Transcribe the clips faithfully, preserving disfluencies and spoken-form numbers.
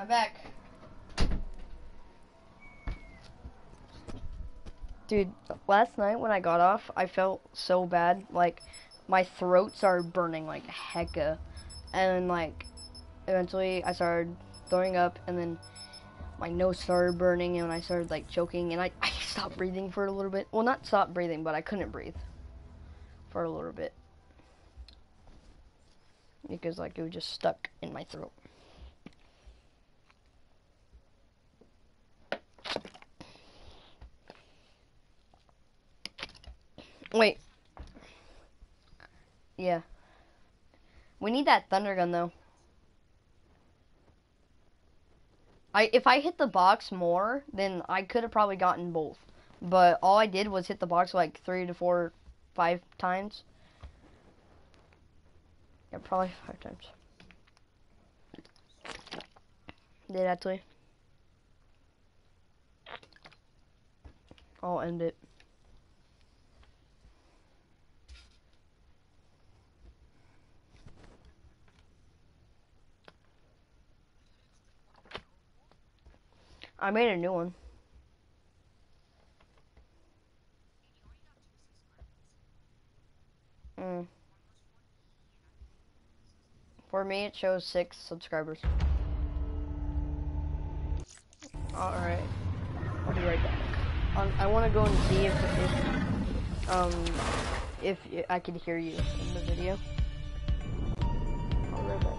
I'm back. Dude, last night when I got off, I felt so bad. Like, my throat started burning like hecka. And, like, eventually I started throwing up, and then my nose started burning, and I started, like, choking, and I, I stopped breathing for a little bit. Well, not stopped breathing, but I couldn't breathe for a little bit. Because, like, it was just stuck in my throat. Wait. Yeah. We need that thunder gun, though. I if I hit the box more, then I could have probably gotten both. But all I did was hit the box like three to four, five times. Yeah, probably five times. Did actually. I'll end it. I made a new one. Mm. For me, it shows six subscribers. Alright. I'll be right back. Um, I want to go and see if, if, um, if I could hear you in the video. I'll be right back.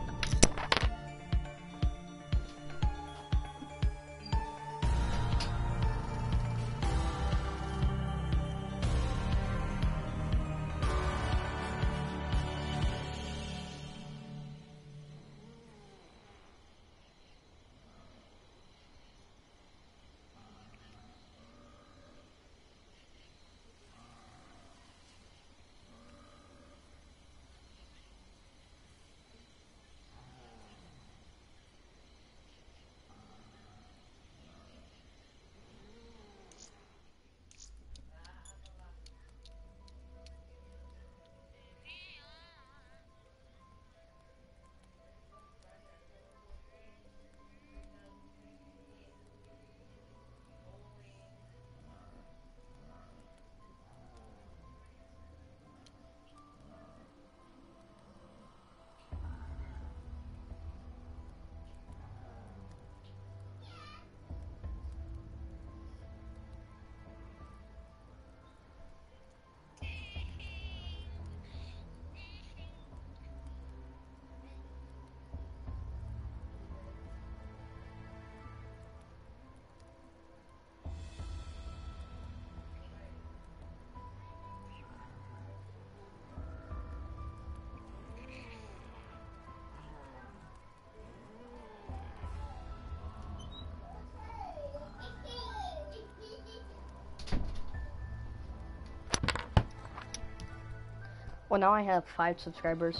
Well, now I have five subscribers.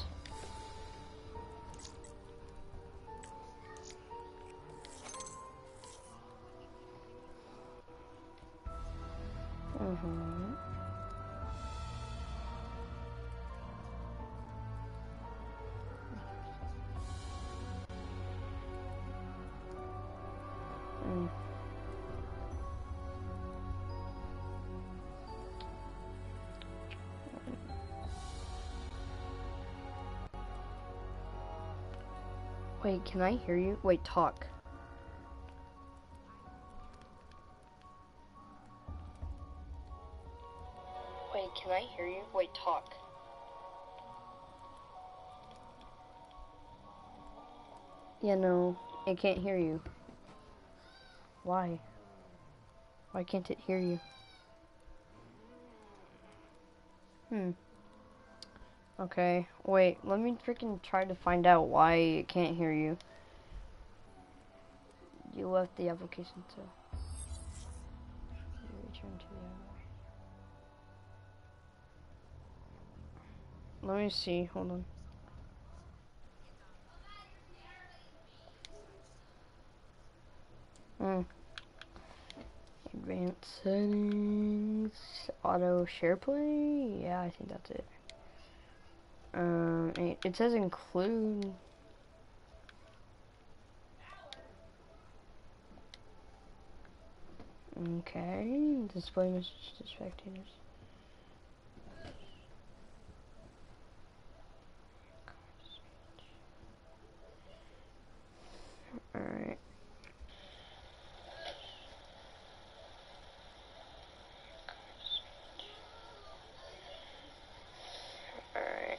Mm-hmm. Mm. Wait, can I hear you? Wait, talk. Wait, can I hear you? Wait, talk. Yeah, no, it can't hear you. Why? Why can't it hear you? Hmm. Okay, wait, let me freaking try to find out why it can't hear you. You left the application to... You return to the... Let me see, hold on. Hmm. Advanced settings, auto share play. Yeah, I think that's it. Um, it, it says include. Okay, display message to spectators. Alright. Alright.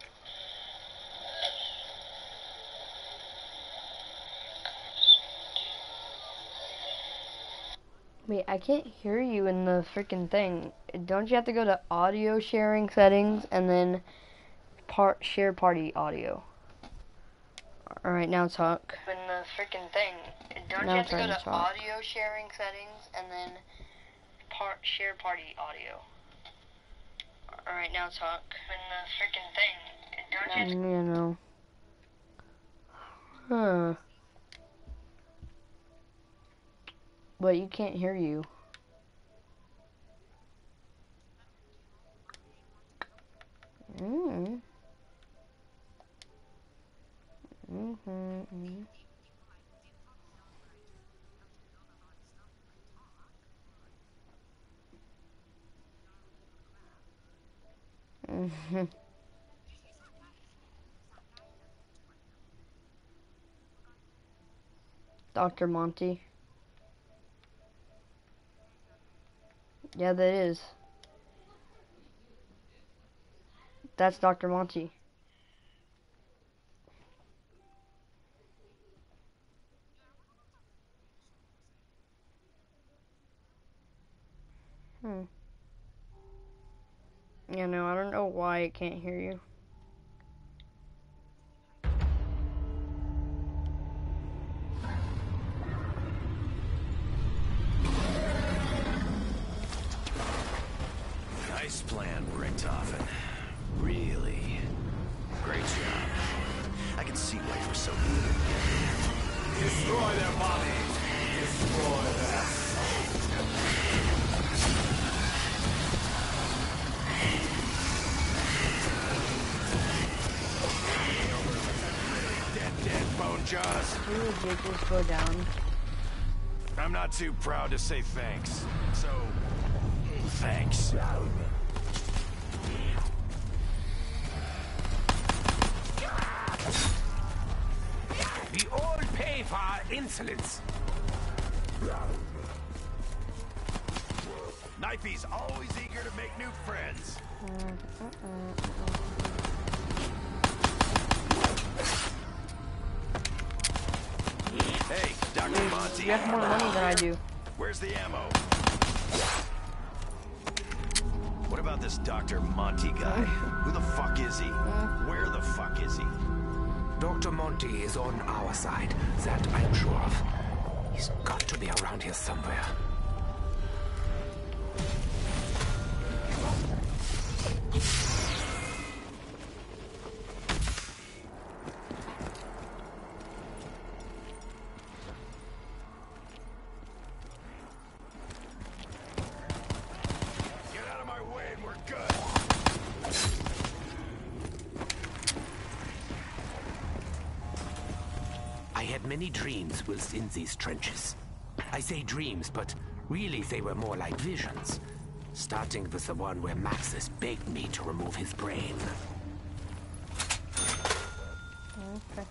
Wait, I can't hear you in the freaking thing. Don't you have to go to audio sharing settings and then part share party audio? Alright, now talk. In the freaking thing. Don't now you have to go to talk. Audio sharing settings and then part share party audio? Alright, now talk. In the freaking thing. Don't you have to you know. Huh. But you can't hear you. Mm. Mm-hmm. Mm-hmm. Mm-hmm. Doctor Monty. Yeah, that is. That's Doctor Monty. Hmm. Yeah, no, I don't know why it can't hear you. Nice plan, Richtofen. Really. Great job. I can see why you were so good. Destroy their bodies. Destroy them. Dead, dead, bone jaws. Ooh, Jake, just go down. I'm not too proud to say thanks. So, thanks. We all pay for our insolence. Knifey's always eager to make new friends. Hey, Doctor Monty. You have more money than I do. Where's the ammo? What about this Doctor Monty guy? Who the fuck is he? Where the fuck is he? Doctor Monty is on our side, that I'm sure of. He's got to be around here somewhere. Get out of my way and we're good. I had many dreams whilst in these trenches. I say dreams, but really they were more like visions. Starting with the one where Maxis begged me to remove his brain. Okay.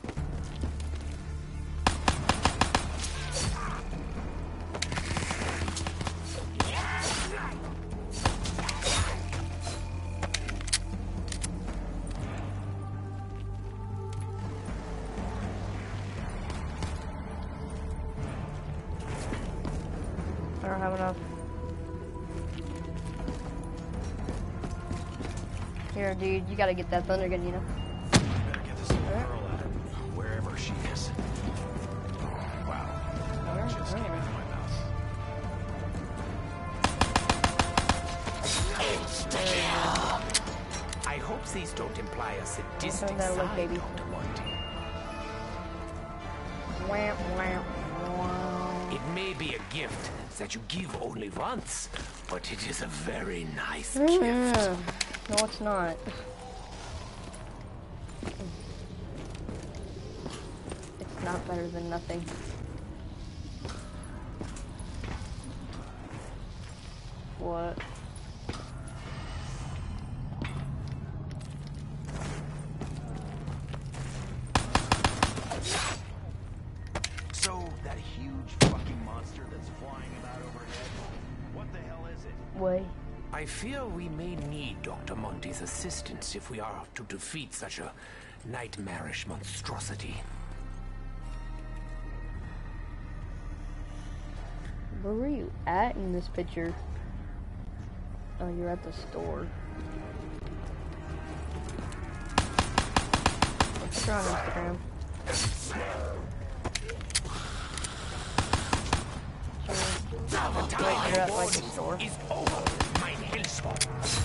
I don't have enough. Here, dude, you gotta get that thunder gun, you know? Better get this little girl out of wherever she is. Wow. That just came into my mouth. I hope these don't imply a sadistic Turn that look, side, baby. Doctor Monty. Wham, wham, wham. It may be a gift that you give only once, but it is a very nice Mm. gift. No, it's not. It's not better than nothing. What? So, that huge fucking monster that's flying about overhead, what the hell is it? Way. I fear we may need Doctor Monty's assistance if we are to defeat such a nightmarish monstrosity. Where were you at in this picture? Oh, you're at the store. What's on Instagram? Wait, you're at like the store. Is over, mein Hellspawn.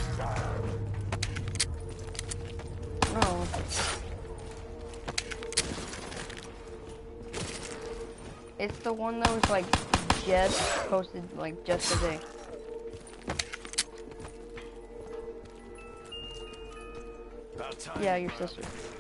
Oh. It's the one that was like just posted like just today. Yeah, your sister.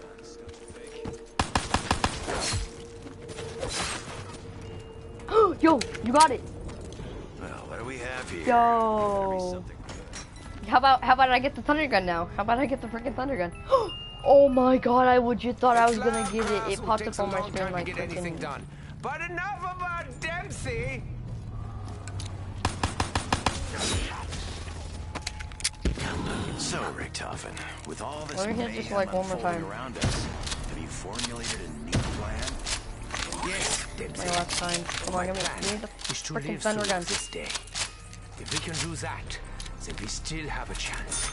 Yo, you got it. Well, what do we have here? Yo. How about how about I get the thunder gun now? How about I get the freaking thunder gun? Oh my god, I legit thought I was gonna get it. It popped up on my screen like freaking. Done. But enough about Dempsey. So, Richtofen, with all this Let me hit this mayhem like one more unfolding time. around us, have you formulated a new plan? Yes, My Dempsey. last time. Come on, give me, give me the Is to freaking live thunder through gun. this day. If we can do that, then we still have a chance.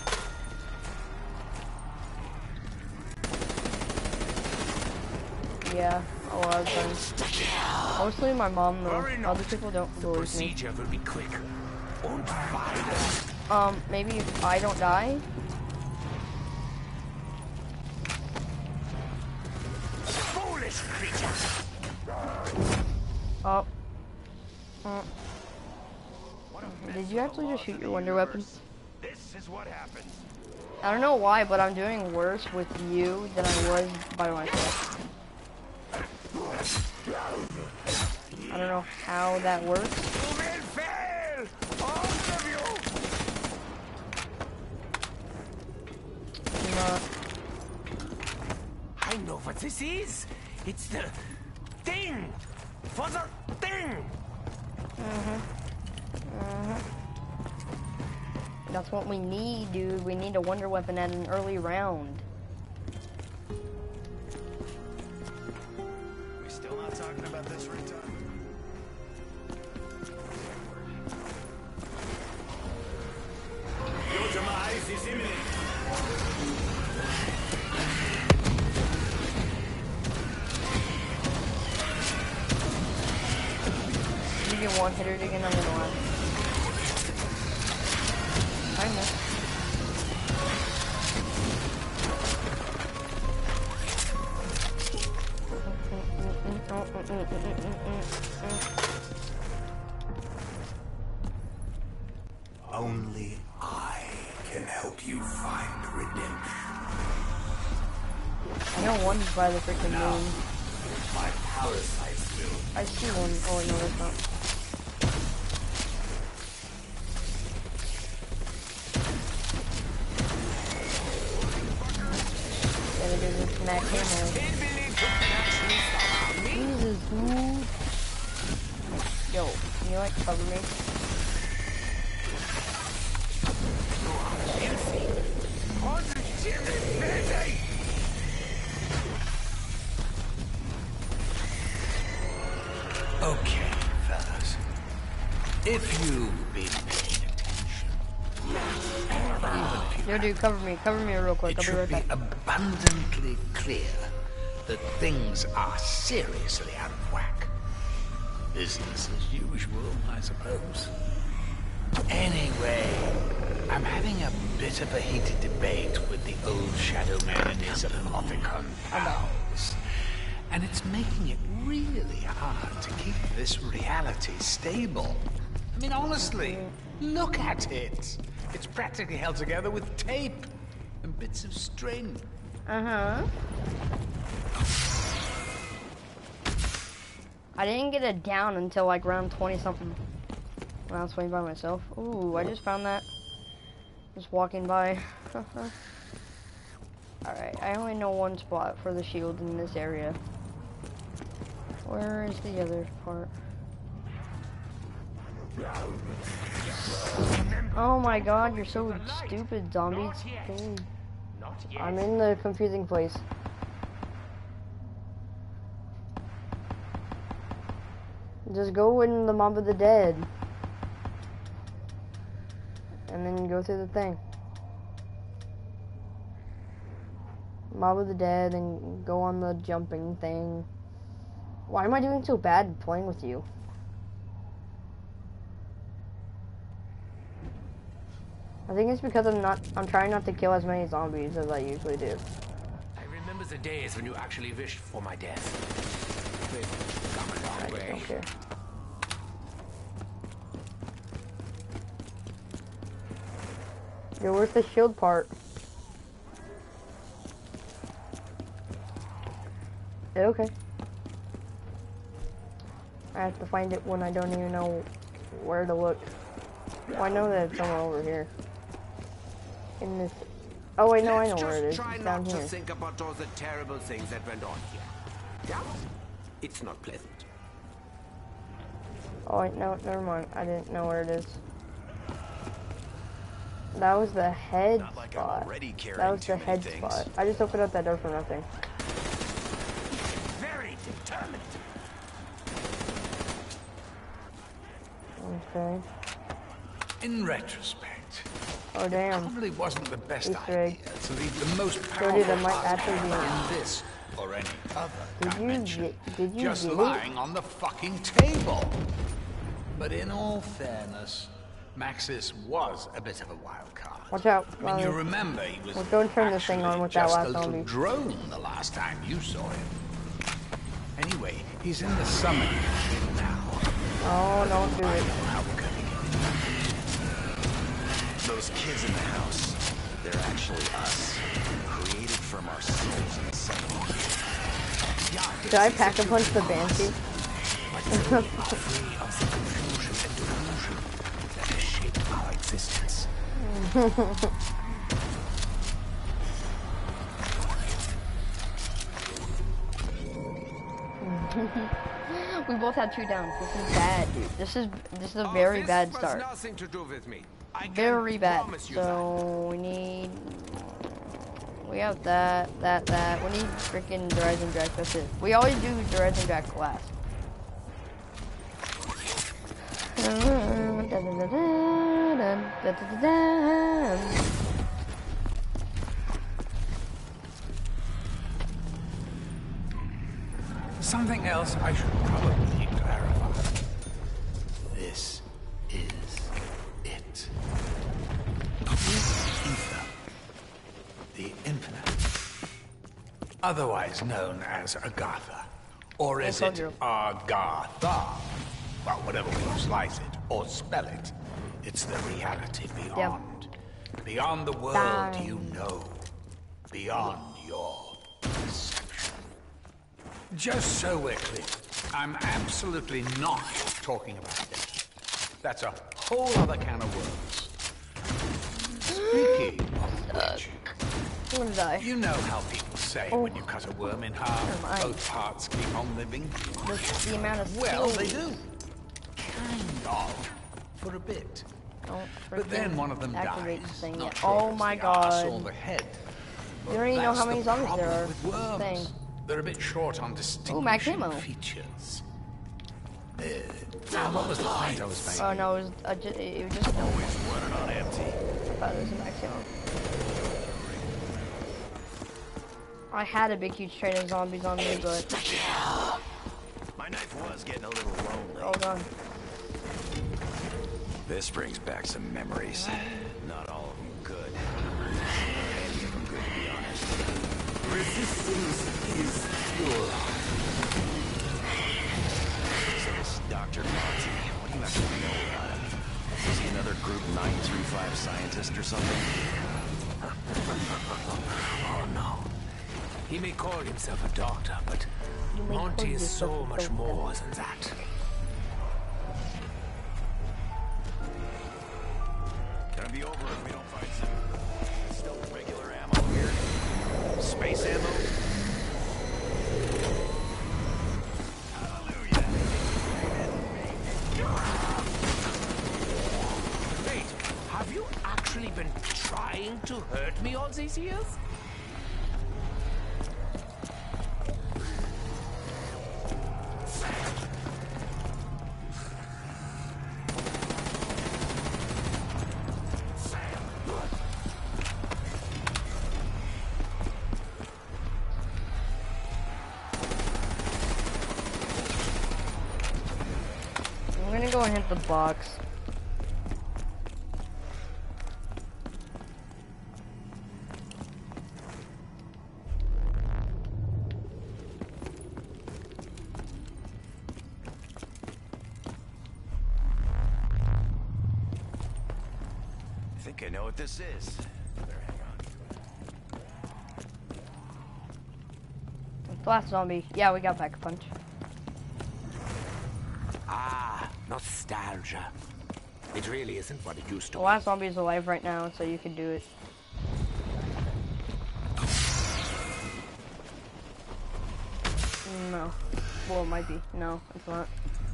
Yeah, a lot of times. Mostly my mom though. Worry not. Other people don't The believe me. procedure will be quick. Und violent. Um, maybe if I don't die. Foolish creature. Oh. Mm. Did you actually just shoot your wonder weapon? This is what happens. I don't know why, but I'm doing worse with you than I was by myself. I don't know how that works. You will fail, all of you. Not. I know what this is. It's the thing for the thing. Mhm. Mhm. That's what we need, dude. We need a wonder weapon at an early round. We still not talking about this, Richtofen? Your demise is imminent. You get one hitter again, I'm gonna run. I know. Only I can help you find redemption. I know one's by the freaking moon. My parasites will. I see one. Oh, no, that's not. Gotta do this smack hammer. Jesus, dude. Yo, can you like cover me? Okay, fellas. If you've been paying attention, Yo, dude, cover me. Cover me real quick. it I'll be should right be back. abundantly clear that things are seriously out of whack. Business as usual, I suppose. Anyway, I'm having a bit of a heated debate with the old Shadow Man and his Apothicon pals. And it's making it really hard to keep this reality stable. I mean, honestly, look at it. It's practically held together with tape and bits of string. Uh-huh. I didn't get it down until like round twenty something. When I was playing by myself. Ooh, I just found that. Just walking by. Alright, I only know one spot for the shield in this area. Where is the other part? Oh my god, you're so stupid, zombies. Dude. I'm in the confusing place. Just go in the Mob of the Dead. And then go through the thing. Mob of the Dead and go on the jumping thing. Why am I doing so bad playing with you? I think it's because I'm not I'm trying not to kill as many zombies as I usually do. I remember the days when you actually wished for my death. We've come a long I way. don't care. Yo, where's the shield part? Okay. I have to find it when I don't even know where to look. Well, I know that it's somewhere over here. In this. Oh wait, no, I know where it is. Try It's down not here. to think about all the terrible things that went on here. Yeah? It's not pleasant. Oh wait, no, never mind. I didn't know where it is. That was the head Not like I'm spot. already carrying That was too the many head things. spot. I just opened up that door for nothing. Very determined. Okay. In retrospect, Oh damn. probably wasn't the best Easter idea egg. to leave the most So powerful dude, that might puzzle actually be in this or any other Did you dimension get did you just get it? lying on the fucking table. But in all fairness, Maxis was a bit of a wild card. Watch out. I mean, you Molly. remember he was Let's go and turn this thing on actually with that just last a little zombie. drone the last time you saw him. Anyway, he's in the summit now. Oh, don't do I it. know how we're gonna get him. Those kids in the house, they're actually us. Created from our souls in the same. Should I pack a punch the Banshee? Free of the confusion and delusion that has shaped our existence. We both had two downs. This is bad, dude. This is this is a very Oh, bad this start. has nothing to do with me. I can Very bad. promise you So we need. We have that, that, that. We need freaking the Rising Drac. That's it. We always do the Rising Drac last. Something else I should probably clarify. This is it. Ether. The Infinite. Otherwise known as Agatha. Or is told it you. Agatha? Well, whatever way you slice it or spell it, it's the reality beyond. Beyond the world Bang. you know. Beyond your perception. Just so we're clear, I'm absolutely not talking about this. That's a whole other can of worms. Speaking of which, What did I? you know how people say Oh. when you cut a worm in half, Never mind. both parts keep on living? The, the amount of Well, skill. they do. Kind of. For a bit. Don't But then freaking one of them activate dies. this thing Not yet. sure Oh if it's my the arse or god. the head. You don't even know That's how many the zombies there problem are. with worms. Thing. They're a bit short on max distinguishing ammo. features. Uh, what was the point I was making? Oh no, it was, uh, ju it was just. Always running on empty. I thought it was a maximum. I had a big huge train of zombies on me, but My knife was getting a little lonely. oh god. This brings back some memories. Not all of them good. Any of them good, to be honest. resistance is pure. So this Doctor Monty, what do you actually know about him? Is he another Group nine three five scientist or something? Oh no. He may call himself a doctor, but You may Monty call is yourself so a much doctor. more than that. trying to hurt me all these years? I'm gonna go and hit the box. I think I know what this is. Better hang on. Last zombie. Yeah, we got Pack a Punch. Ah, nostalgia. It really isn't what it used to The last zombie is alive right now, so you can do it. No. Well, it might be. No, it's not.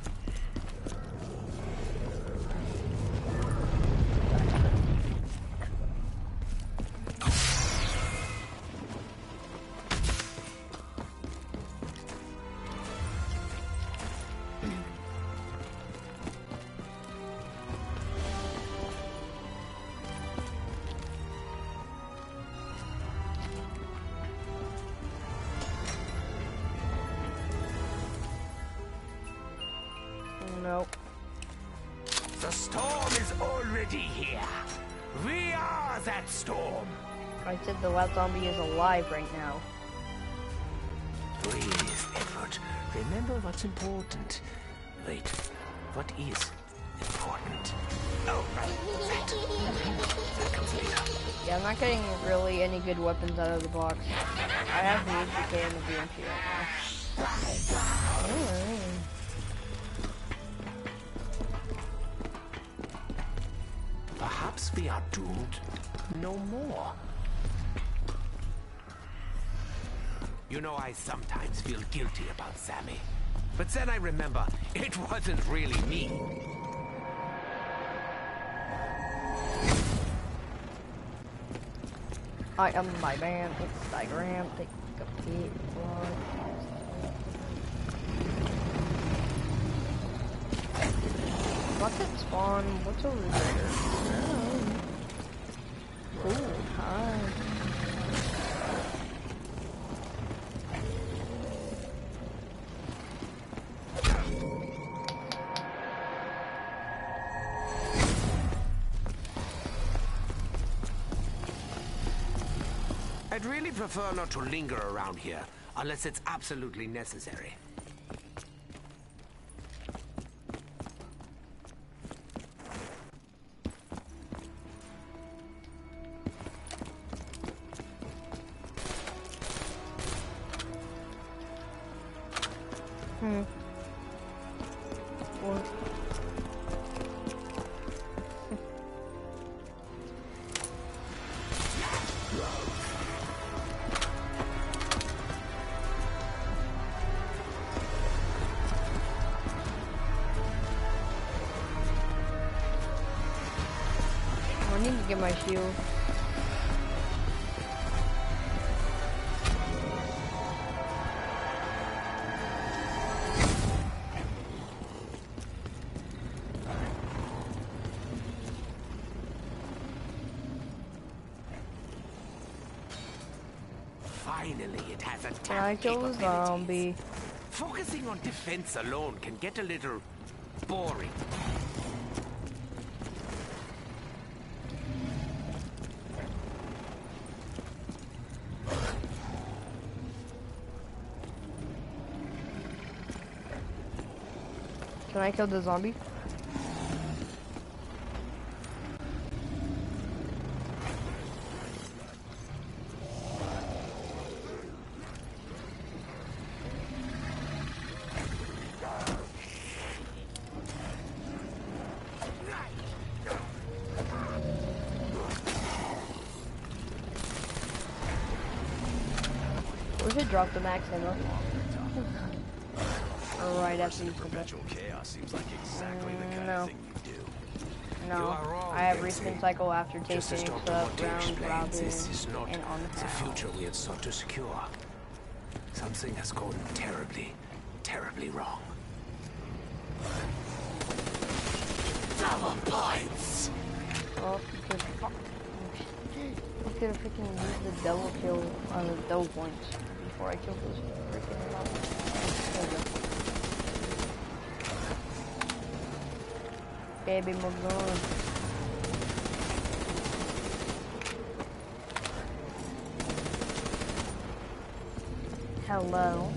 Nope. The storm is already here. We are that storm. I said the last zombie is alive right now. Breathe, Edward. Remember what's important. Wait, what is important? Oh, right. That. That comes later. Yeah, I'm not getting really any good weapons out of the box. I have the H K and the B M P right now. Mm. Perhaps we are doomed no more. You know, I sometimes feel guilty about Sammy. But then I remember, it wasn't really me. I am my man. It's diagram. Take a peek. What's it spawn? What's over there? Oh. Ooh, hi. I'd really prefer not to linger around here, unless it's absolutely necessary. Hmm. What? I need to get my shield. Finally, it has Can I attack kill the capabilities. zombie? Focusing on defense alone can get a little boring. Can I kill the zombie? We should drop the max ammo. Right after you come back. Perpetual chaos seems like exactly the kind no. of thing you do. You No, are wrong, I have Dempsey. respawn cycle after Just as tasting Doctor stuff, Monte round explains, robin, this is not and on the how. future we had sought to secure. Something has gone terribly, terribly wrong. Double points! Well, you could, you could have freaking used the double kill on the double points before I killed those freaking mobs. Baby, my gun. Hello.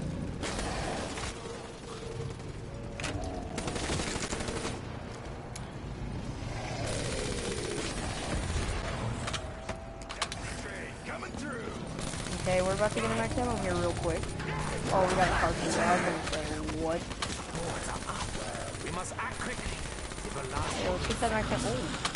Okay, we're about to get a max ammo here real quick. Oh, we got a cartridge. I was gonna say, what? We must act quickly. It will last. Yeah, let's get that max ammo.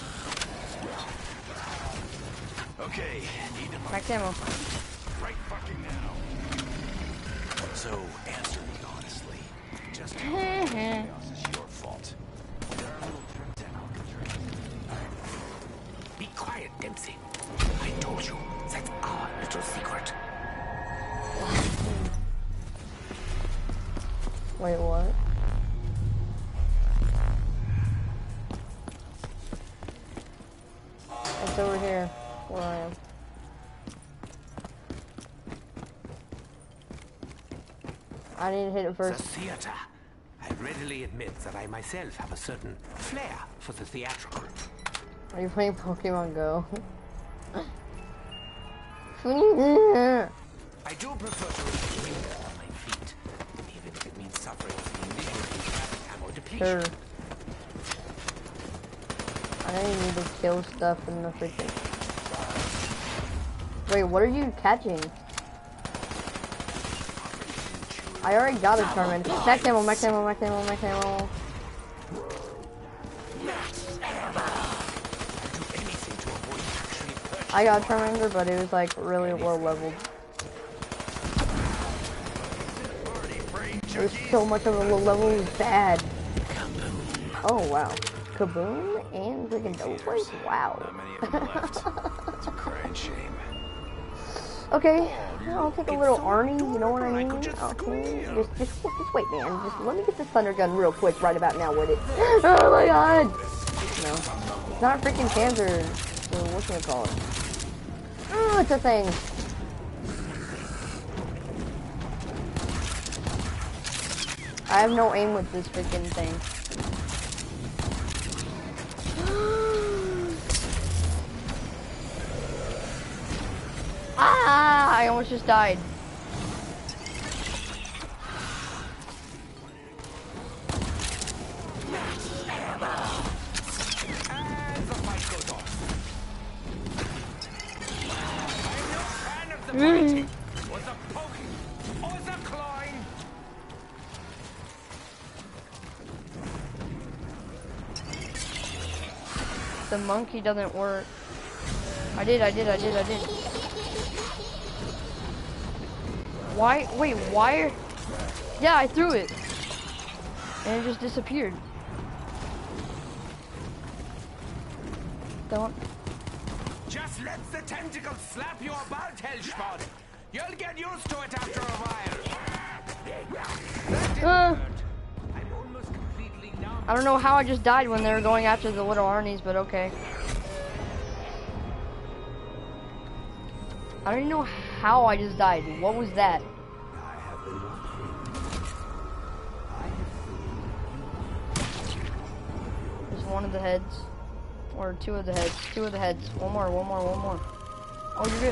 Ooh, Okay, need to max ammo. right fucking now. So, answer me honestly. Just how much chaos is your fault? Be quiet, Dempsey. I told you, that's our little secret. Wait, what? It's over here, where I am. I need to hit it The first. theater. I readily admit that I myself have a certain flair for the theatrical. Are you playing Pokemon Go? I do prefer to remain nimble on my feet, even if it means suffering significant ammo depletion. Sure. I know you need to kill stuff in the freaking... Wait, what are you catching? I already got a Charmander. Max ammo, max ammo, max ammo, max ammo. I got a Charmander, but it was like really low leveled. It was so much of a low level, it was bad. Oh wow. Kaboom and freaking double points? Wow. Not many of them left. It's a crying shame. Okay, I'll take a little Arnie, you know what I mean? Okay, just, just, just wait, man. Just let me get this thunder gun real quick right about now with it. Oh my god! No, it's not a freaking Panzer. So what can I call it? Oh, it's a thing. I have no aim with this freaking thing. Ah! I almost just died. Mm. The monkey doesn't work. I did, I did, I did, I did. Why? Wait, why? Yeah, I threw it. And it just disappeared. Don't. Just let the tentacles slap your balt, Hellspawn. You'll get used to it after a while. Uh, I don't know how I just died when they were going after the little Arnies, but okay. I don't even know how I just died. What was that? There's one of the heads. Or two of the heads. Two of the heads. One more, one more, one more. Oh, you're good.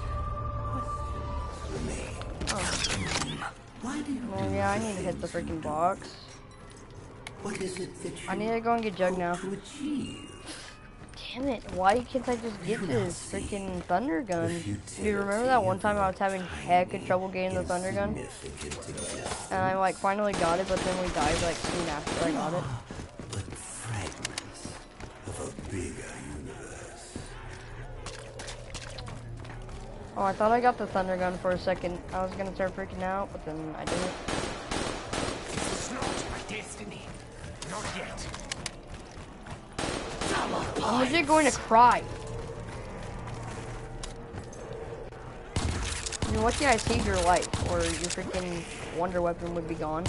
Oh. Well, yeah, I need to hit the freaking box. What is it that you I need to go and get Jug now. to achieve? Damn it, why can't I just get this freaking thunder gun? Do you remember that one time I was having heck of trouble getting the thunder gun? And I like finally got it, but then we died like soon after I got it. But fragments of a bigger universe. Oh, I thought I got the thunder gun for a second. I was gonna start freaking out, but then I didn't. It's not my destiny. Not yet. legit going to cry. You're lucky I saved your life, or your freaking wonder weapon would be gone.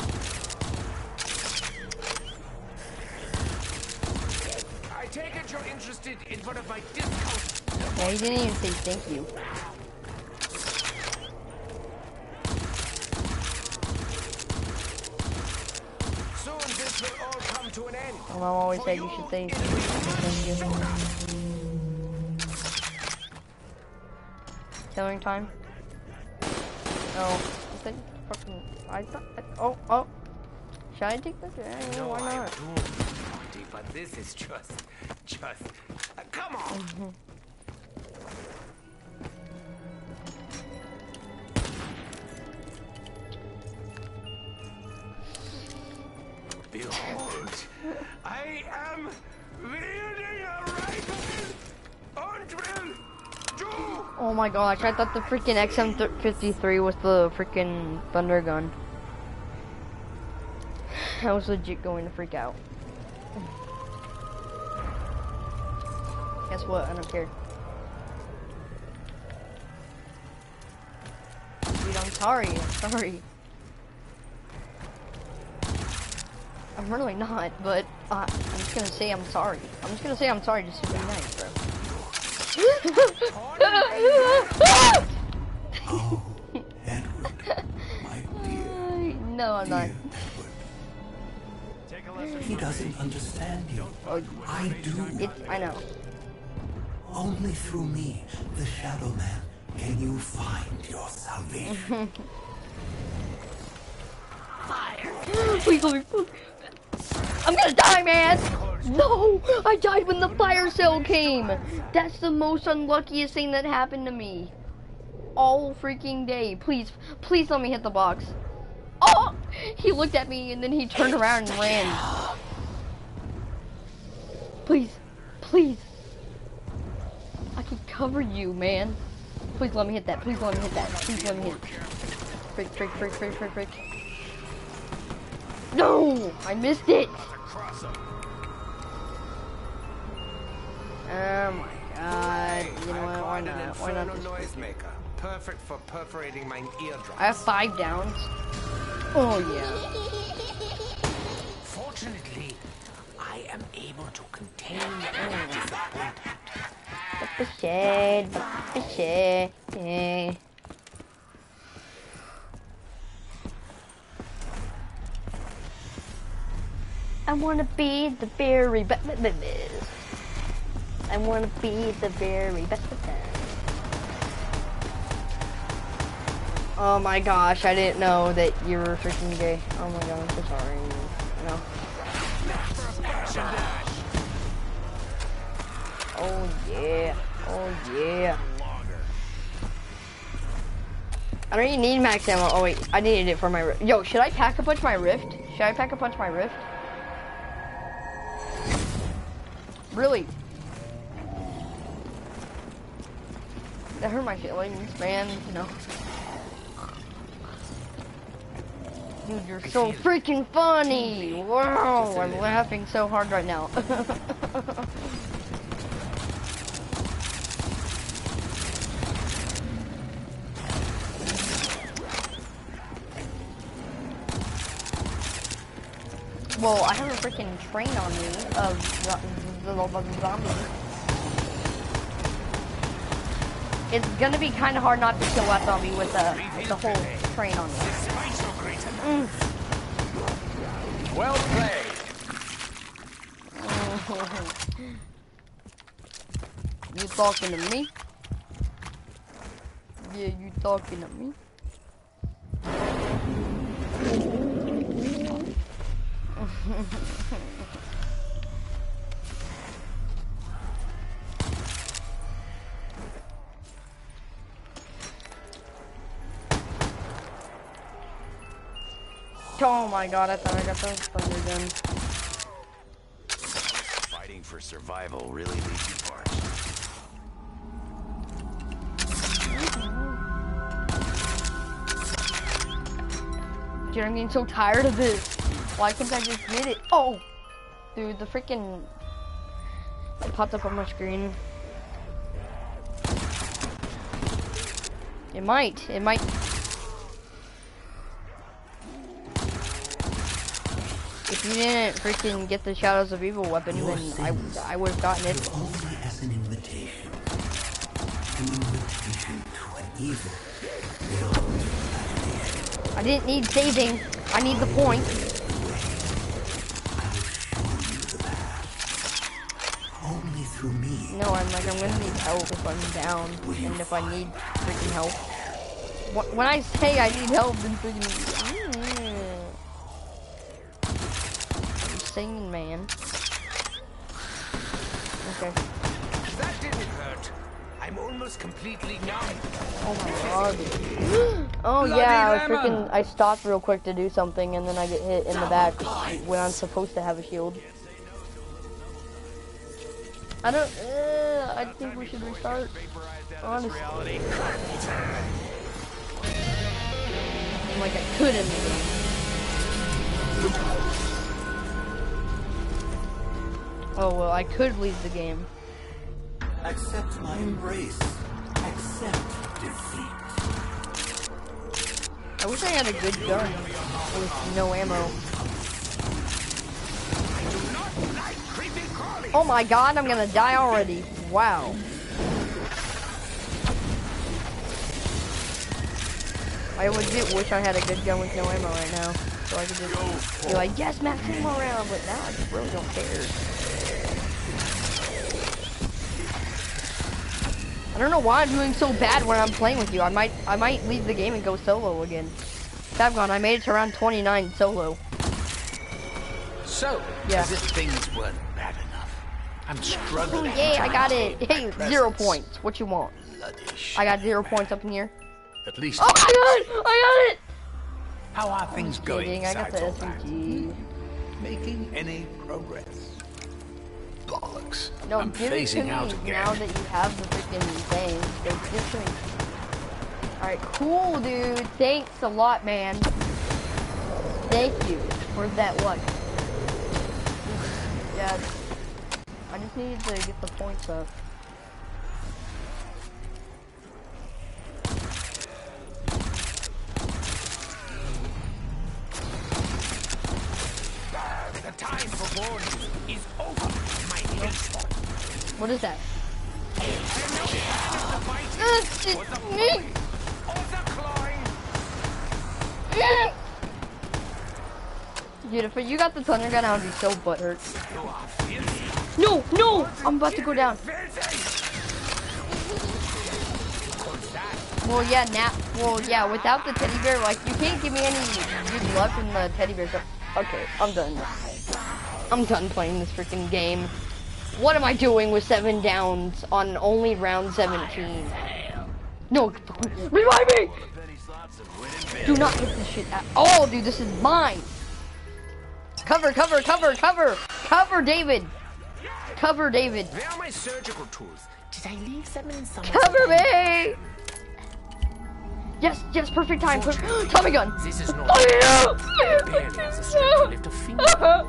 I take it you're interested in one of my discounts. Yeah, he didn't even say thank you. Soon this will all come to an end. My mom always said you should say thank you. Killing time? No. I think fucking. I thought. Oh, oh. Should I take this? Yeah, no, why not? But this is just, just. Uh, come on. Mm-hmm. Behold, I am wielding a rifle and will do. Oh my gosh, I thought the freaking X M fifty-three was the freaking thunder gun. I was legit going to freak out. Guess what? I don't care. Dude, I'm sorry. I'm sorry. I'm really not, but uh, I'm just gonna say I'm sorry. I'm just gonna say I'm sorry just to be nice, bro. Oh, Edward, my dear. No, I'm not. Dear Edward. He doesn't understand you. Oh, I do. it's, I know. Only through me, the Shadow Man, can you find your salvation. Fire! Please let me. I'm gonna die, man! No! I died when the fire cell came! That's the most unluckiest thing that happened to me. All freaking day. Please, please let me hit the box. Oh! He looked at me and then he turned around and ran. Please, please. I can cover you, man. Please let me hit that. Please let me hit that. Please let me hit. Frick, frick, frick, frick, frick, frick. No! I missed it! Oh my god. You know what? Why not? Why not just noisemaker. Perfect for perforating my eardrums. I have five downs. Oh yeah. Fortunately, I am able to contain my disappointment. But the shed, but the shed. Yeah. I wanna be the very best. I wanna be the very best of them. Oh my gosh, I didn't know that you were freaking gay. Oh my god, I'm so sorry. No. Oh yeah. Oh yeah. I don't even need max ammo. Oh wait, I needed it for my rift. Yo, should I pack a punch my rift? Should I pack a punch my rift? Really? That hurt my feelings, man, you know. Dude, you're so freaking funny! Wow, I'm laughing so hard right now. Well, I have a freaking train on me of the zombies. It's gonna be kind of hard not to kill that zombie with the, with the whole train on me. Mm. Well played. You talking to me? Yeah, you talking to me? Oh my god, I thought I got those thunder guns. Fighting for survival really leaves you parched. Dude, I'm getting so tired of this. Why couldn't I just get it? Oh! Dude, the freaking... It popped up on my screen. It might. It might. If you didn't freaking get the Shadows of Evil weapon, Your then I, I would have gotten it. Only as an invitation. An invitation to an evil beyond imagination. I didn't need saving. I need the point. I will show you the path. Only through me. No, I'm like, I'm gonna need help if I'm down, and if I need freaking help. Wh- When I say I need help, then freaking. Mm. I'm singing, man. Okay. That didn't hurt. I'm almost completely numb. Oh my god. Oh yeah, I was freaking. I stopped real quick to do something, and then I get hit in the back when I'm supposed to have a shield. I don't. Uh, I think we should restart. Honestly. Like I couldn't. Oh well, I could leave the game. Accept my embrace. Accept defeat. I wish I had a good gun with no ammo. Oh my god, I'm gonna die already. Wow. I legit wish I had a good gun with no ammo right now. So I could just be like, yes, max ammo round, but now I just really don't care. I don't know why I'm doing so bad when I'm playing with you. I might I might leave the game and go solo again. Fabgon, I made it to round twenty-nine solo. So, Yeah. as if things weren't bad enough, I'm Oh struggling. yay, to I got maintain it. my Hey, zero presence. points. What you want? Bloody I got shit. zero points up in here. At least. Oh my god! I got it! How are things going? Kidding, I got the besides all S that? M G. Making any progress? Bollocks. No, I'm give it to phasing me out again. now that you have the freaking thing. So give it to me. Alright, cool, dude. Thanks a lot, man. Thank you for that luck. Yeah, I just needed to get the points up. The time for warning is over, my ace. What is that? Uh, Dude, if you got the thunder gun, I would be so butthurt. No, no! I'm about to go down. Well, yeah, now, well, yeah, without the teddy bear, like, you can't give me any good luck in the teddy bear. So, okay, I'm done. I'm done playing this freaking game. What am I doing with seven downs on only round seventeen? No, revive me! Do not hit this shit at all, dude. This is mine. Cover, cover, cover, cover, cover, David. Cover, David. Where are my surgical tools? Did I leave them in some? Cover me! Yes, yes, perfect time. Perfect. Tommy gun. This is not. Oh, Barely has the strength to lift a finger.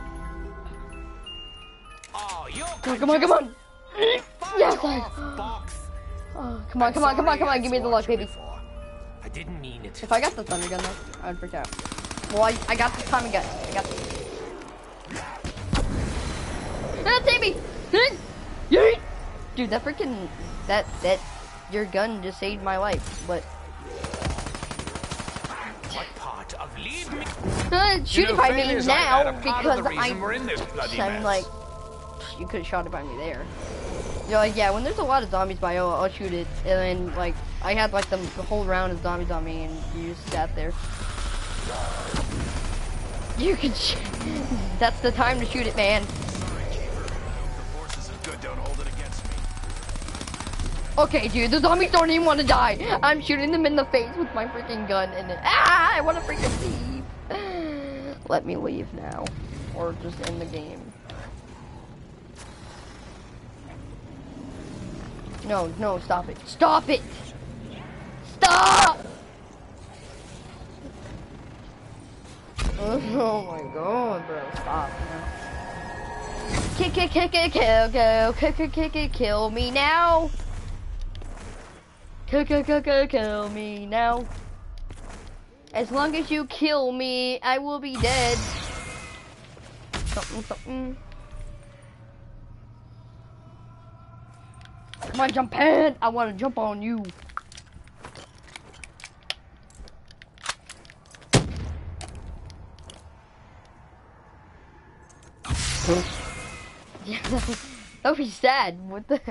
Oh, you're come on, come on. Yes, I. box. Oh, come on, come on, come on, come on. Give me the luck, baby. I didn't mean it. If I got the thunder gun, though, I would freak out. Well, I, I got the Tommy gun. I got the. Ah, take me! Yeet! Dude, that freaking that that your gun just saved my life. But What part of leave me? uh, shoot it by me now because I. bloody I'm mess. like, you could have shot it by me there. You're like, yeah, when there's a lot of zombies by, oh, I'll shoot it, and then like I had like the, the whole round of zombies on me, and you just sat there. You can. Sh That's the time to shoot it, man. Okay, dude, the zombies don't even want to die. I'm shooting them in the face with my freaking gun, and then, ah, I want to freaking leave. Let me leave now, or just end the game. No, no, stop it. Stop it! Stop! Oh my god, bro, stop. Man. Kill, kill, kill, kill, kill, kill, kill, kill, kill, kill, kill me now. Kill, kill, kill, kill, kill me now. As long as you kill me, I will be dead. Something, something. Come on, jump in. I want to jump on you. Yeah, that would be sad. What the?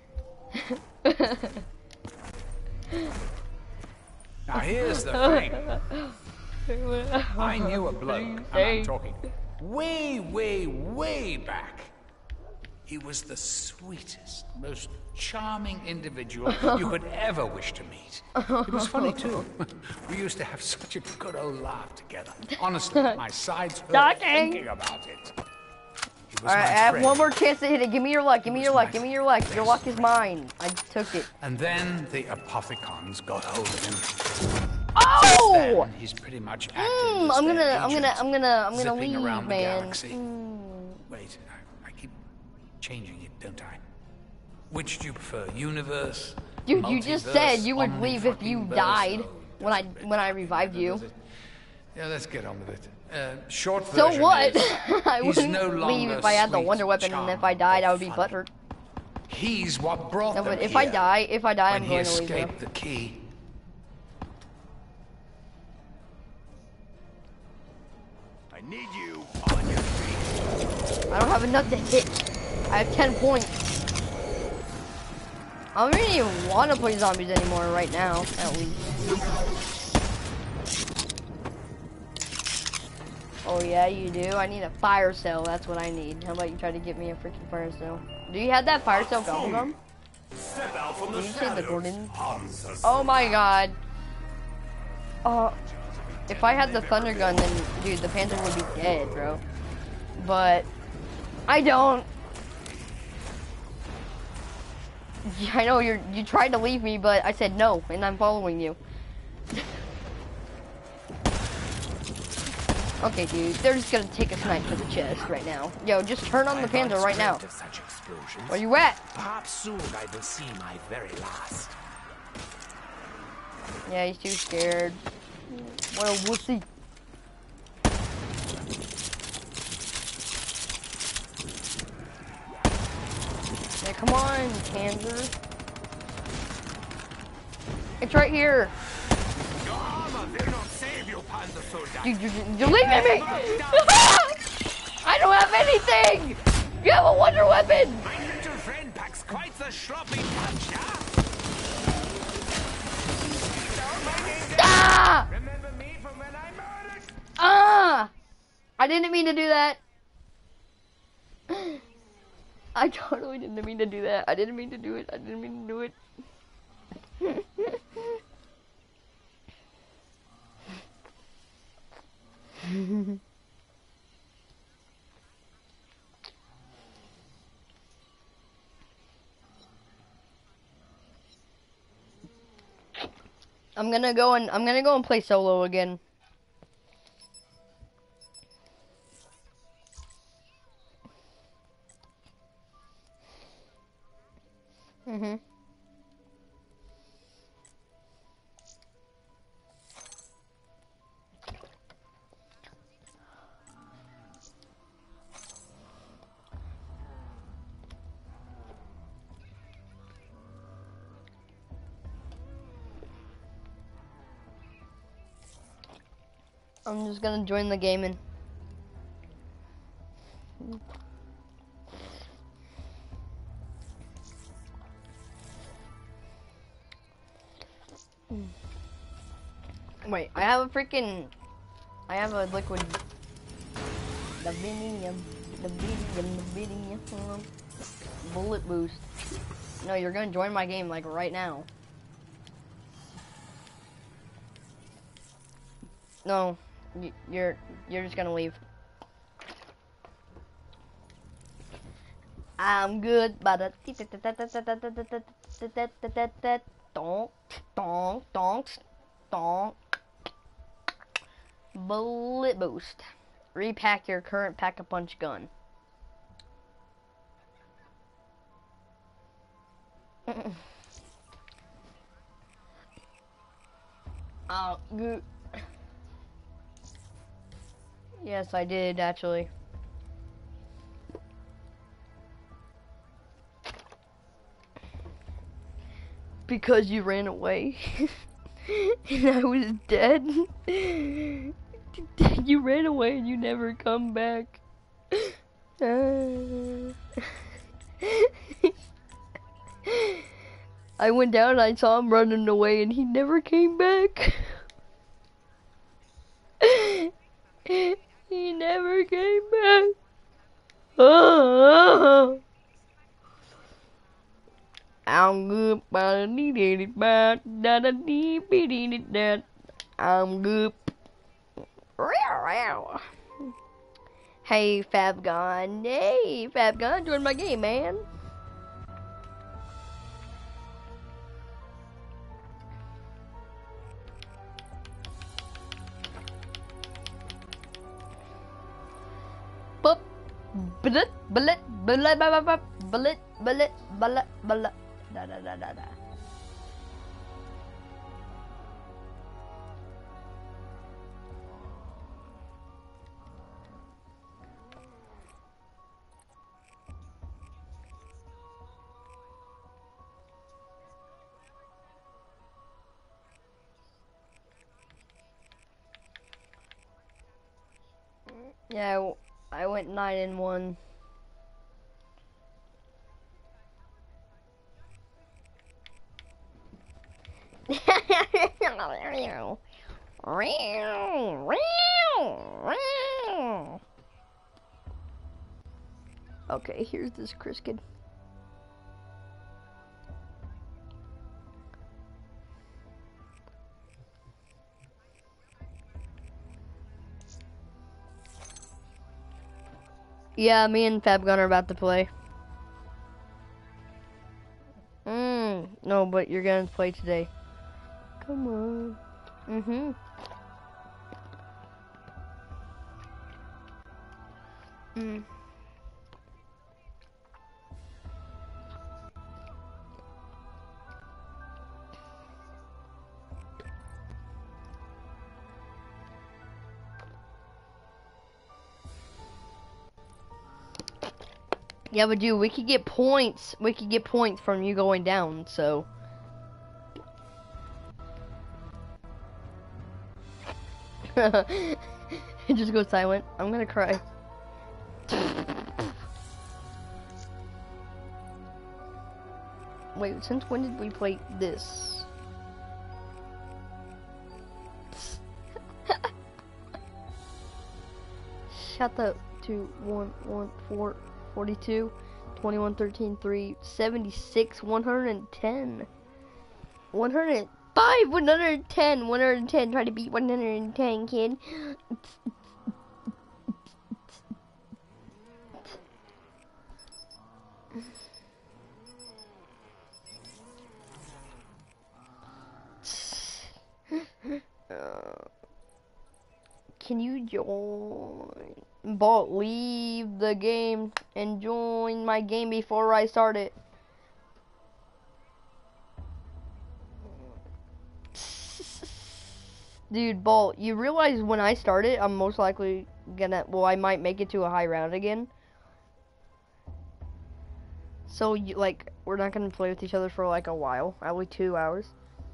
Now here's the thing. I knew a bloke, and I'm talking way, way, way back. He was the sweetest, most charming individual you could ever wish to meet. It was funny too. We used to have such a good old laugh together. Honestly, my sides hurt thinking about it. Alright, I have one more chance to hit it. Give me your luck. Give me your luck. Give me your luck. Your luck is mine. I took it. And then the Apothicons got hold of him. Oh! Then, he's pretty much acting Mm, as I'm their gonna, I'm agent, gonna, I'm gonna, I'm gonna zipping leave, around the man. galaxy. Mm. Wait, I, I keep changing it, don't I? Which do you prefer, universe? Dude, you just said you would leave if you died when I when I revived you. Yeah, let's get on with it. Uh, short So version what? is, I he's wouldn't no leave longer if I had the sweet, wonder weapon, and if I died, I would be funny. butthurt. He's what brought No, them but if here. I die, if I die, when I'm he going to leave. escaped Though. the key. I need you on your feet. I don't have enough to hit. I have ten points. I don't even want to play zombies anymore right now, at least. Oh yeah, you do? I need a fire cell, that's what I need. How about you try to get me a freaking fire cell? Do you have that fire cell gobble gum? Step out from the Did you say the shadows. golden? Hans Oh my god. Uh, if I had the thunder gun, then, dude, the Panther would be dead, bro. But, I don't. Yeah, I know you're, you tried to leave me, but I said no, and I'm following you. Okay, dude, they're just gonna take a snipe to the chest right now. Yo, just turn on the Panther right now. Of such explosions. Where you at? Perhaps soon I will see my very last. Yeah, he's too scared. What a wussy. Yeah, come on, Panzer. It's right here. Your armor will not save you, Panzer soldier. Dude, you're, you're leaving me! I don't have anything! You have a wonder weapon! My little friend packs quite the sloppy punch, yeah? Ah! Remember me from when I murdered? Ah! I didn't mean to do that. I totally didn't mean to do that. I didn't mean to do it. I didn't mean to do it. I'm gonna go and I'm gonna go and play solo again. Mhm. I'm just gonna join the game and wait, I have a freaking I have a liquid the vinium the vinium the vinium bullet boost. No, you're gonna join my game like right now. No, y- you're you're just gonna leave. I'm good, but donk donk donk donk. Bullet boost. Repack your current pack-a-punch gun. Goop. Yes, I did actually. Because you ran away. And I was dead. You ran away and you never come back. Uh, I went down and I saw him running away and he never came back. He never came back. Oh. I'm good, but I needed it bad. Da da dee be dee dee da. I'm good. Hey, Fabgon. Hey, Fabgon, join my game, man. Boop. Bullet, bullet, bullet, bullet, bullet, bullet, bullet, bullet. Da da da da da. Yeah, I went nine and one. Okay, here's this Chris kid. Yeah, me and Fabgun are about to play. Mm, no, but you're gonna play today. Come on. Mm-hmm. Mm. Yeah, but dude, we could get points. We could get points from you going down, so. It just goes silent. I'm gonna cry. Wait, since when did we play this? Shut up. Two, one, one, four, forty-two, twenty-one, thirteen, three, seventy-six, one hundred ten, one hundred five, one hundred ten, one hundred ten. Try to beat one hundred ten, kid. Uh, can you join? Balt, leave the game and join my game before I start it. Dude, Balt, you realize when I start it, I'm most likely gonna, well, I might make it to a high round again. So, you, like, we're not gonna play with each other for like a while, probably two hours.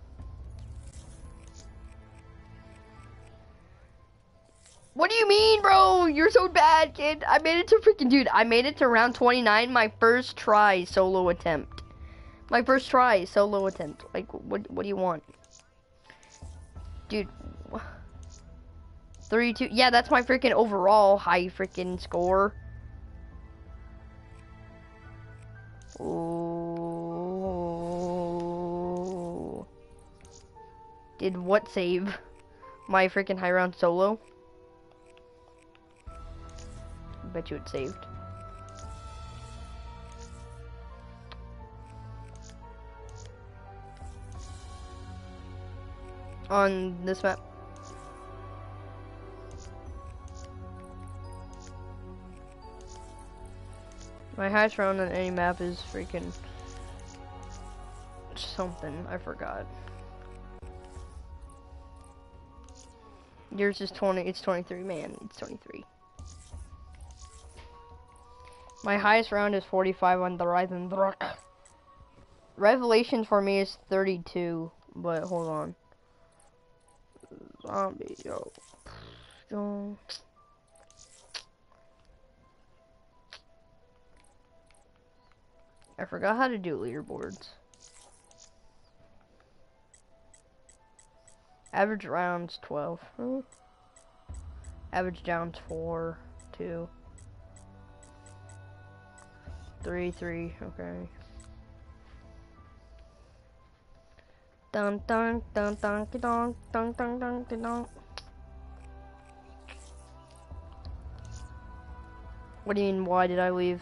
What do you mean, bro? You're so bad, kid. I made it to freaking, dude, I made it to round twenty-nine, my first try solo attempt. My first try solo attempt. Like, what, what do you want? Dude. Three, two, yeah, that's my freaking overall high freaking score. Ooh. Did what save? My freaking high round solo? Bet you it saved. On this map. My highest round on any map is freaking something. I forgot. Yours is twenty. It's twenty-three, man. It's twenty-three. My highest round is forty-five on the Ryzen. Revelations for me is thirty-two, but hold on. Zombie, yo. yo. I forgot how to do leaderboards. Average rounds twelve. Hmm. Average downs four, two, three, three. Okay. Dun dun dun dun dun dun dun dun dun. What do you mean? Why did I leave?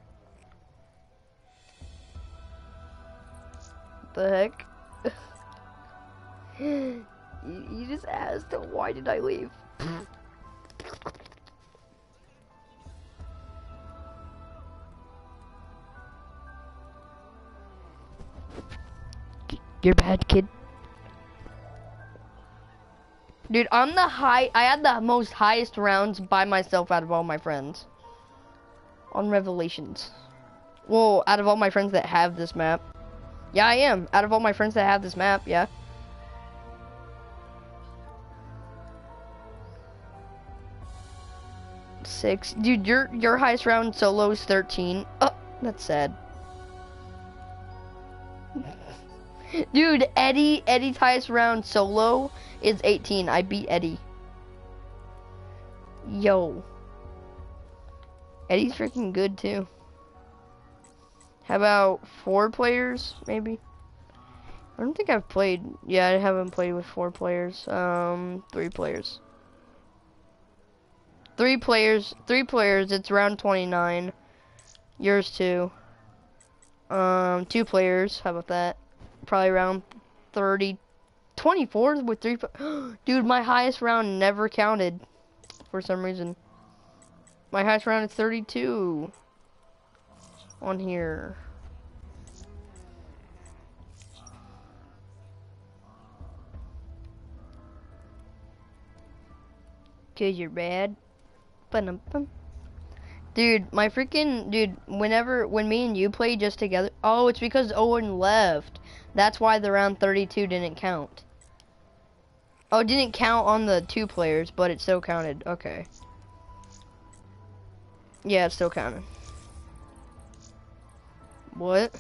The heck? you, you just asked why did I leave? You're bad, kid. Dude, I'm the high. I had the most highest rounds by myself out of all my friends on Revelations. Well, out of all my friends that have this map. Yeah, I am. Out of all my friends that have this map, yeah. Six. Dude, your your highest round solo is thirteen. Oh, that's sad. Dude, Eddie, Eddie's highest round solo is eighteen. I beat Eddie. Yo. Eddie's freaking good too. How about four players, maybe? I don't think I've played. Yeah, I haven't played with four players. Um, three players. Three players. Three players. It's round twenty-nine. Yours too. Um, two players. How about that? Probably around thirty. twenty-four with three. Dude, my highest round never counted for some reason. My highest round is thirty-two on here. Cause you're bad. Ba-dum-bum. Dude, my freaking dude. Whenever when me and you play just together. Oh, it's because Owen left. That's why the round thirty-two didn't count. Oh, it didn't count on the two players, but it still counted. Okay. Yeah, it still counted. What?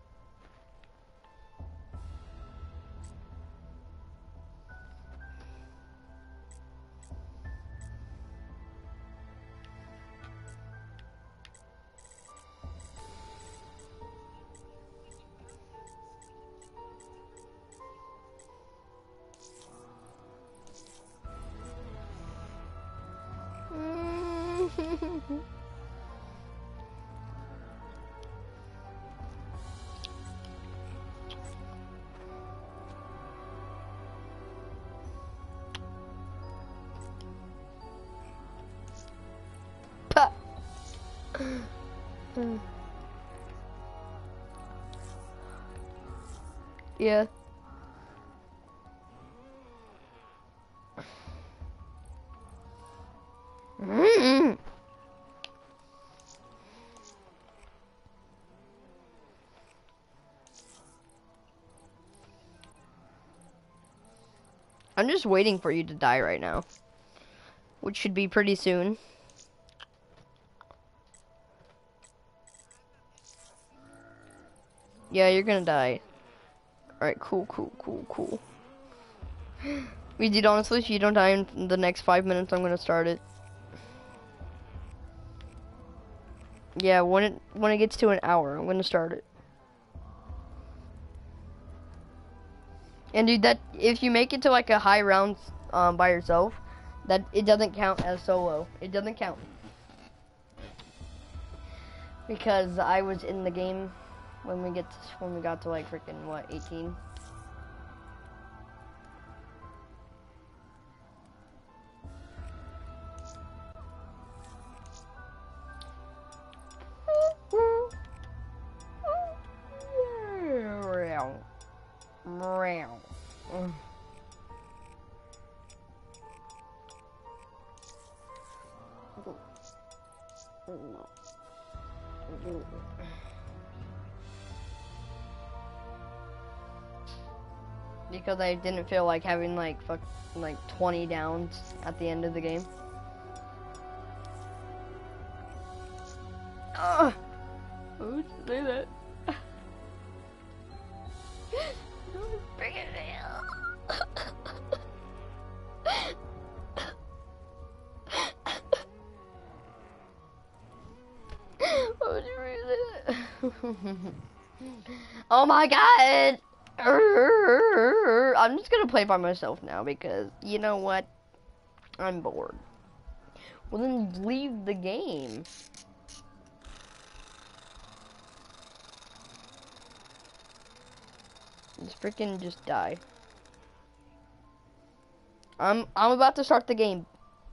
Yeah. Mm-mm. I'm just waiting for you to die right now, which should be pretty soon. Yeah, you're gonna die. Alright, cool, cool, cool, cool. We did honestly, if you don't die in the next five minutes, I'm gonna start it. Yeah, when it when it gets to an hour, I'm gonna start it. And dude, that if you make it to like a high round um, by yourself, that it doesn't count as solo. It doesn't count because I was in the game when we get to, when we got to like freaking what eighteen. Because I didn't feel like having like fuck like twenty downs at the end of the game. Ugh. Who would say that? Bring it down. Why would you read that? Oh my god! I'm just gonna play by myself now because you know what? I'm bored. Well then leave the game. Just freaking just die. I'm I'm about to start the game.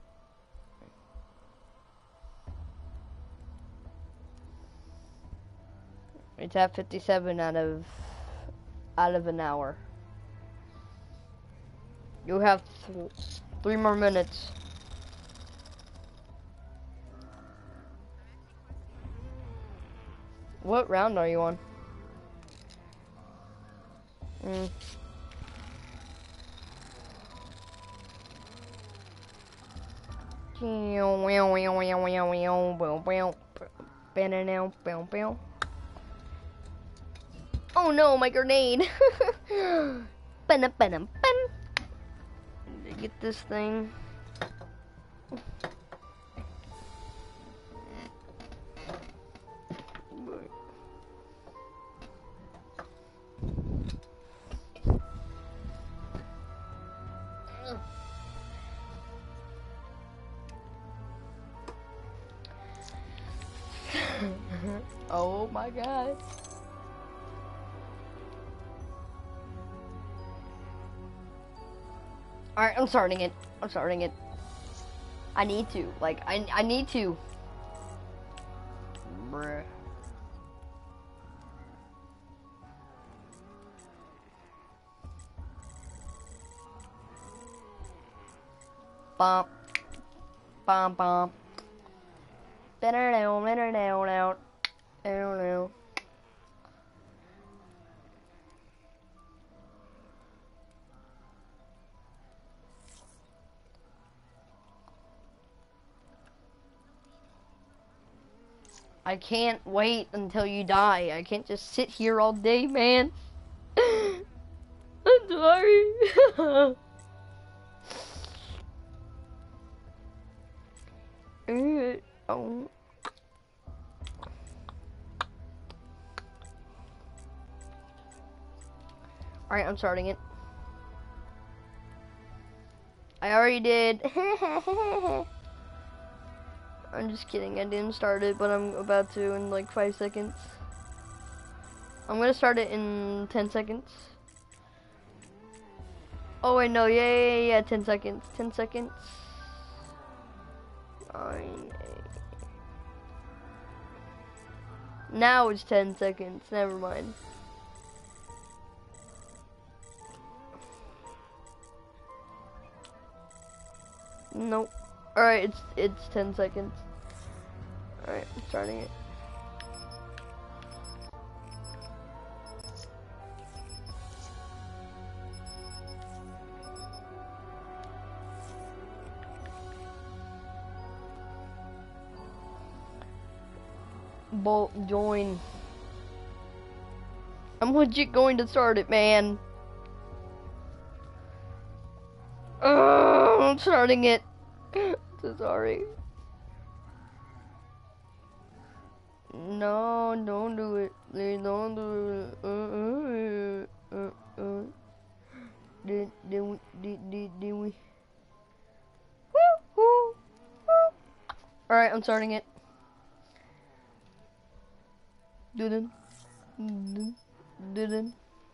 It's at fifty-seven out of out of an hour. You have th three more minutes. What round are you on? Mm. Oh no, my grenade! Get this thing. Oh my god. Alright, I'm starting it. I'm starting it. I need to. Like, I, I need to. Bruh. Bump. Bump, bump. Better now, better now, now. I don't know. I can't wait until you die. I can't just sit here all day, man. I'm sorry. Oh. Alright, I'm starting it. I already did. I'm just kidding, I didn't start it, but I'm about to in like five seconds. I'm gonna start it in ten seconds. Oh wait, no, yeah, yeah, yeah, yeah, ten seconds, ten seconds. Nine, eight. Now it's ten seconds, never mind. Nope. Alright, it's it's ten seconds. Alright, I'm starting it. Balt, join. I'm legit going to start it, man. Oh, I'm starting it. So sorry. No, don't do it. Please don't do it. Uh, uh, uh, uh. Did, did we, did, did, did we? Woo, woo, woo. Alright, I'm starting it. Didn't. Didn't. Didn't.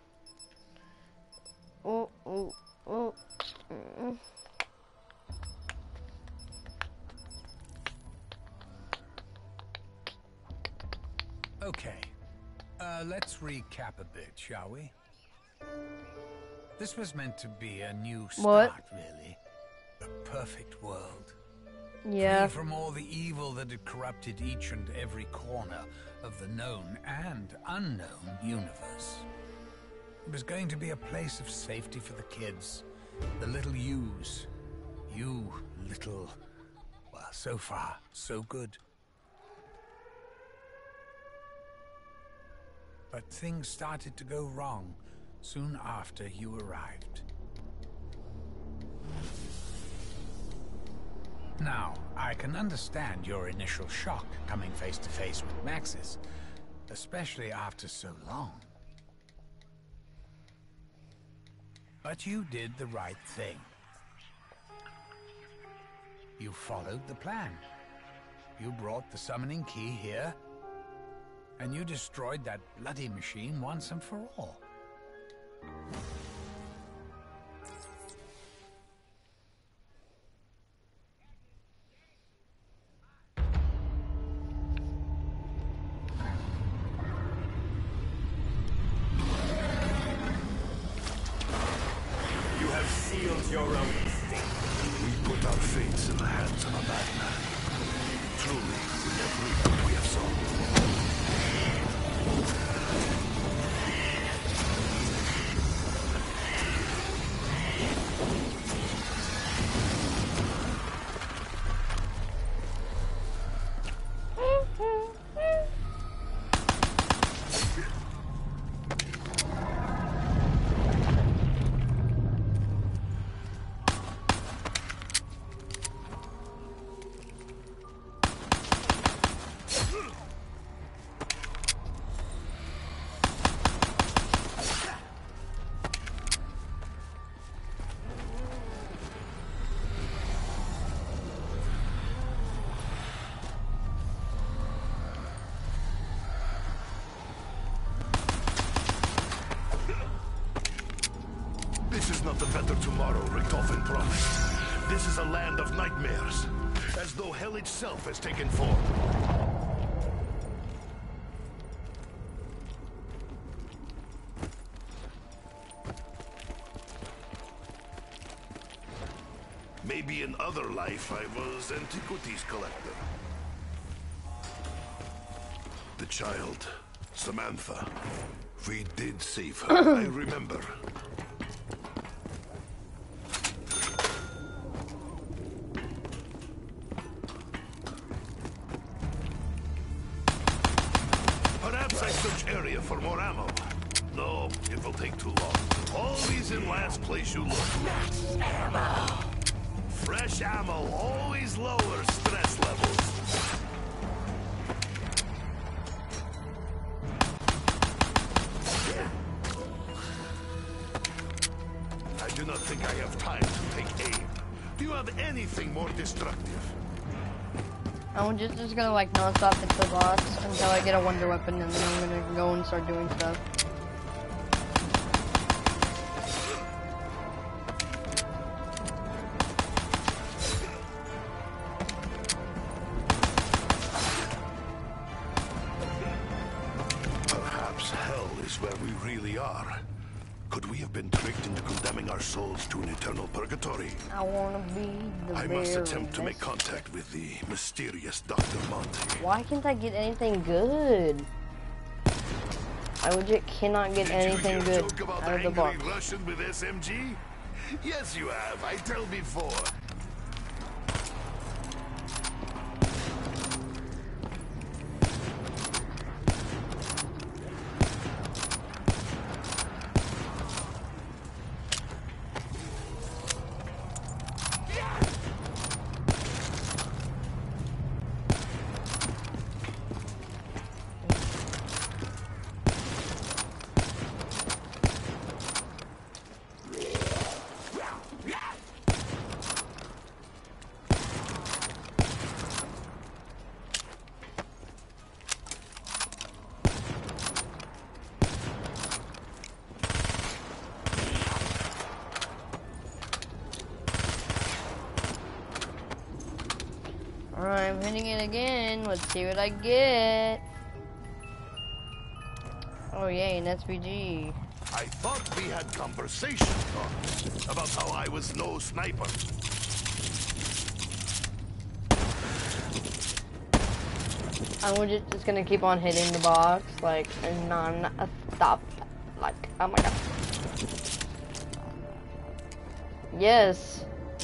Oh, oh, oh. Mm. Okay, uh, let's recap a bit, shall we? This was meant to be a new start, What? really. The perfect world. Yeah. Free from all the evil that had corrupted each and every corner of the known and unknown universe. It was going to be a place of safety for the kids, the little yous. You, little... well, so far, so good. But things started to go wrong soon after you arrived. Now, I can understand your initial shock coming face to face with Maxis, especially after so long. But you did the right thing. You followed the plan. You brought the summoning key here, and you destroyed that bloody machine once and for all. You have sealed your own fate. We put our fates in the hands of a madman. Truly, we have reaped what we have sown. This is not the better tomorrow Richtofen promised. This is a land of nightmares, as though hell itself has taken form. Maybe in other life I was antiquities collector. The child, Samantha. We did save her, I remember. Perhaps I search area for more ammo. No, it will take too long. Always in last place you look. Ammo. Fresh ammo always lowers stress levels. I do not think I have time to take aim. Do you have anything more destructive? I'm just, just gonna like non-stop hit the boss until I get a wonder weapon, and then I'm gonna go and start doing stuff. Perhaps hell is where we really are. Could we have been tricked into condemning our souls to an eternal purgatory? I wanna be the I must very attempt to make best. contact with the mysterious Doctor Monty. Why can't I get anything good? I legit cannot get Did anything you hear a good joke about out of the angry box. Russian with S M G? Yes, you have. I tell before. Alright, I'm hitting it again. Let's see what I get. Oh yay, an S P G. I thought we had conversation talk about how I was no sniper. I'm just, just gonna keep on hitting the box, like, and non-stop. Like, oh my god. Yes.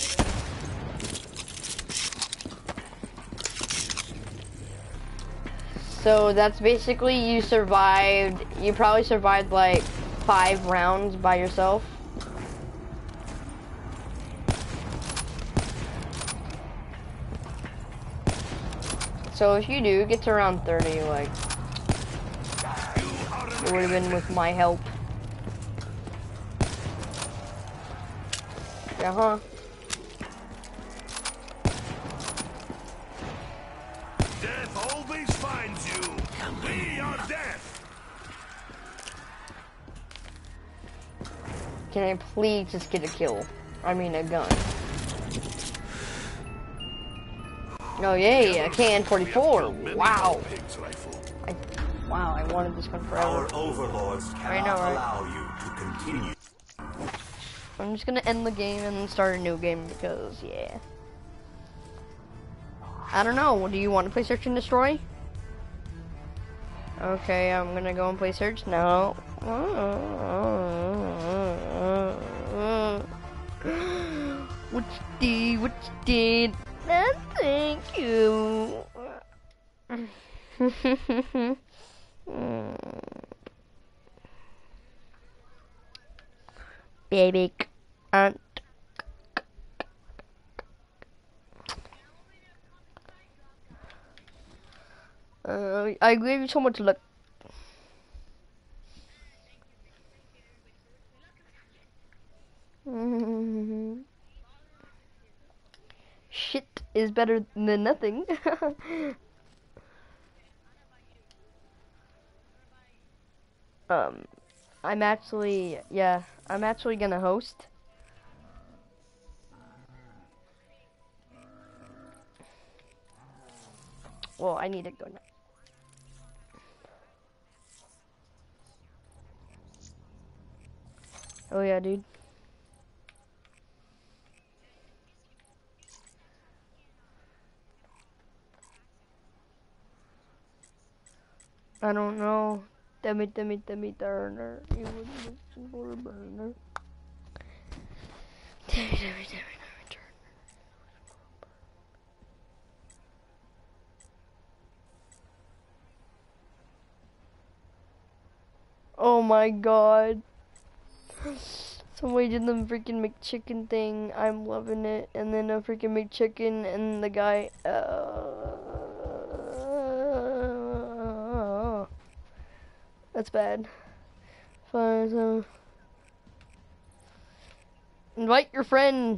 So that's basically you survived, you probably survived like five rounds by yourself. So if you do get to around thirty, like, it would have been with my help. Uh-huh. Death always finds you. We are death. Can I please just get a kill? I mean a gun. Oh yay, a K N forty-four. Wow. I, wow, I wanted this gun forever. Our overlords cannot I know, right? allow you to continue. I'm just gonna end the game and then start a new game because, yeah. I don't know, do you want to play Search and Destroy? Okay, I'm gonna go and play Search now. What you did, what you did, uh, thank you. Baby. Uh, uh, I gave you so much luck. Shit is better than nothing. um, I'm actually, yeah, I'm actually gonna host. Well, I need to go now. Oh yeah, dude. I don't know. Dummy, dummy, dummy, Turner. You would listen for a burner. Dummy, dummy, dummy, dummy, Turner. Oh my god. Somebody did the freaking McChicken thing. I'm loving it. And then a freaking McChicken and the guy. Uh, that's bad. Fine, so. Invite your friend.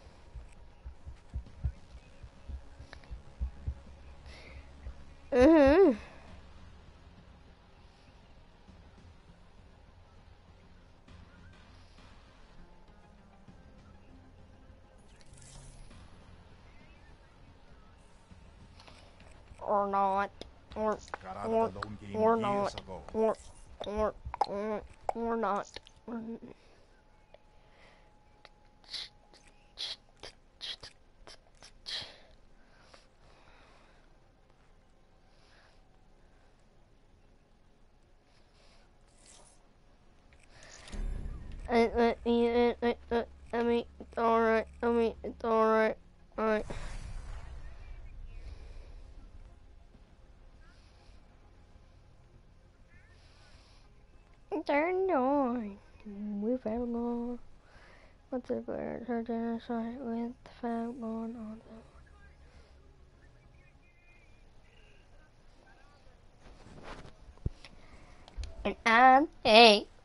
Uh-huh. Or not, or or or not, or or or or not. I, I, I, I, I, I mean, it's alright. I mean, it's alright. Alright. Turn on. We fell on. What's the bird? Her dinner side with the fat on on the. And I, hey.